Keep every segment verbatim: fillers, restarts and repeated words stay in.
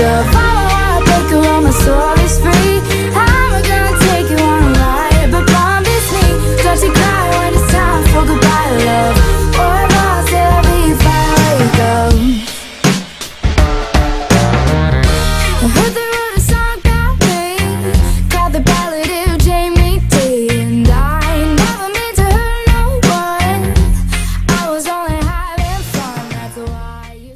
wake up. Mama, wanna break her, all my soul is free. I'm gonna take you on a ride, but promise me, don't you cry when it's time for goodbye, love. Or I'll still be fine, wake up. I heard they wrote a song about me, called the ballad of Jayme Dee. And I never meant to hurt no one, I was only having fun, that's why you.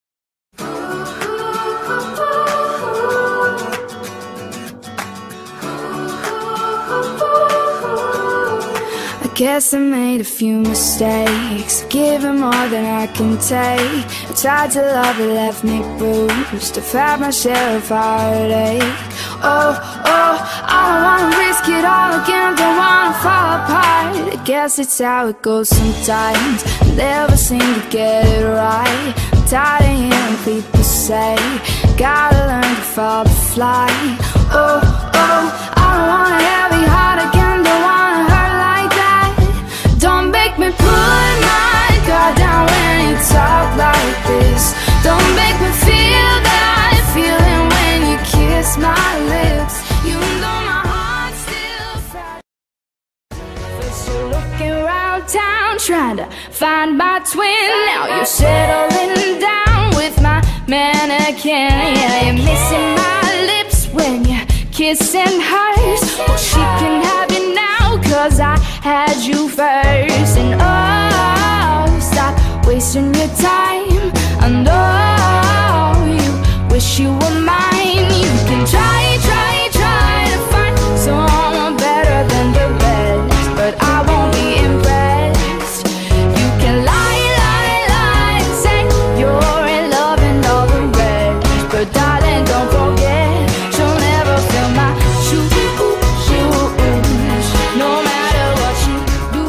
I guess I made a few mistakes, given more than I can take. I tried to love, it left me bruised. I've had my share of heartache. Oh, oh, I don't wanna risk it all again, don't wanna fall apart. I guess it's how it goes sometimes, I never seem to get it right. I'm tired of hearing people say, gotta learn to fall to fly. Oh, oh, I don't want a heavy heart again, don't wanna hurt like that. Don't make me put my guard down when you talk like this. Don't make me feel that feeling when you kiss my lips. You know my heart's still fat. First you're looking around town, trying to find my twin. Now you're settling down with my mannequin. Yeah, you're missing my lips when you're kissing hers. Well, she can have you now, cause I had you first. And oh, stop wasting your time, I know you wish you were mine. You can try, try, try to find someone better than the rest, but I won't be impressed. You can lie, lie, lie and say you're in love and all the rest, but darling, don't forget, she'll never fill my shoes, shoes. No matter what you do,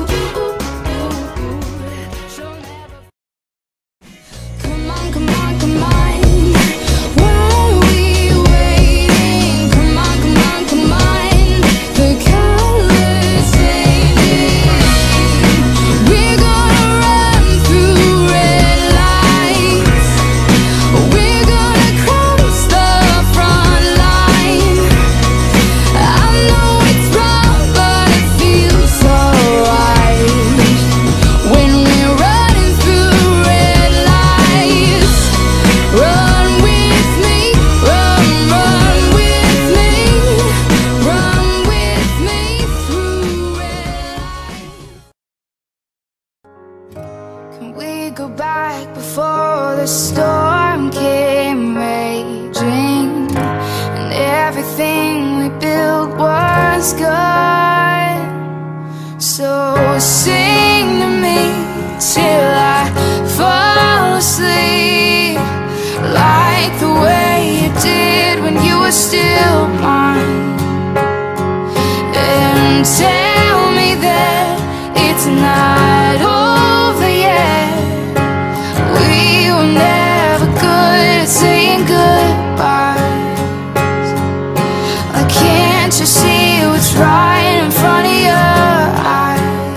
she'll never. Come on, come on, come on. Why are we waiting? Come on, come on, come on. The colors changing. We're gonna run through red lights. We're gonna cross the front line. I know it's wrong, but it feels so right. When we're running through red lights, run with me, run, run with me, run with me through red lights. Can we go back before the storm came raging and everything we built was gone? So sing to me till I fall asleep, like the way you did when you were still mine. And tell me that it's not over yet. We were never good at saying goodbye. Can't you see what's right in front of your eyes?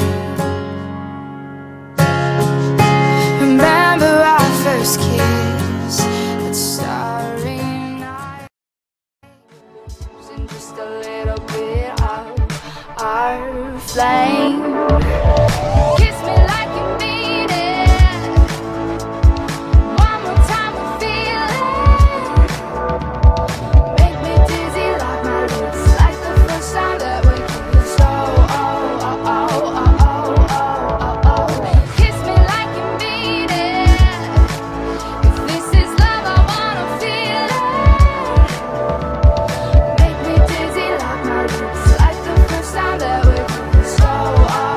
Remember our first kiss, that starry night, and just a little bit of our flame. Kiss me like you mean it. One more time we feel it. Make me dizzy like my lips, like the first time that we kissed. Oh, oh, oh, oh, oh, oh, oh, oh. Kiss me like you mean it. If this is love, I wanna feel it. Make me dizzy like my lips, like the first time that we kissed. Oh, oh.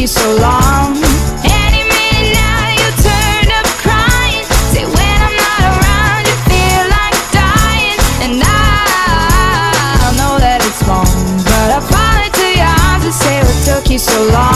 you so long? Any minute now you turn up crying. Say when I'm not around you feel like dying. And I know that it's wrong, but I fall into your arms and say what took you so long.